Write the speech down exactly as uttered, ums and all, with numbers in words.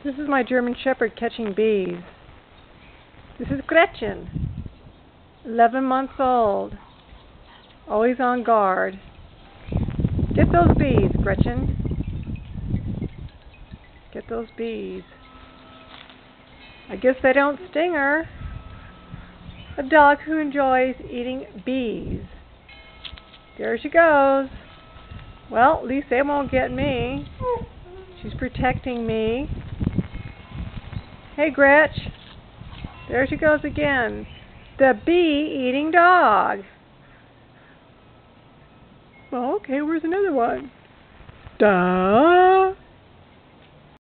This is my German Shepherd catching bees. This is Gretchen, eleven months old, always on guard. Get those bees, Gretchen. Get those bees. I guess they don't sting her. A dog who enjoys eating bees. There she goes. Well, at least they won't get me. She's protecting me. Hey, Gretch. There she goes again. The bee-eating dog. Well, okay, where's another one? Duh.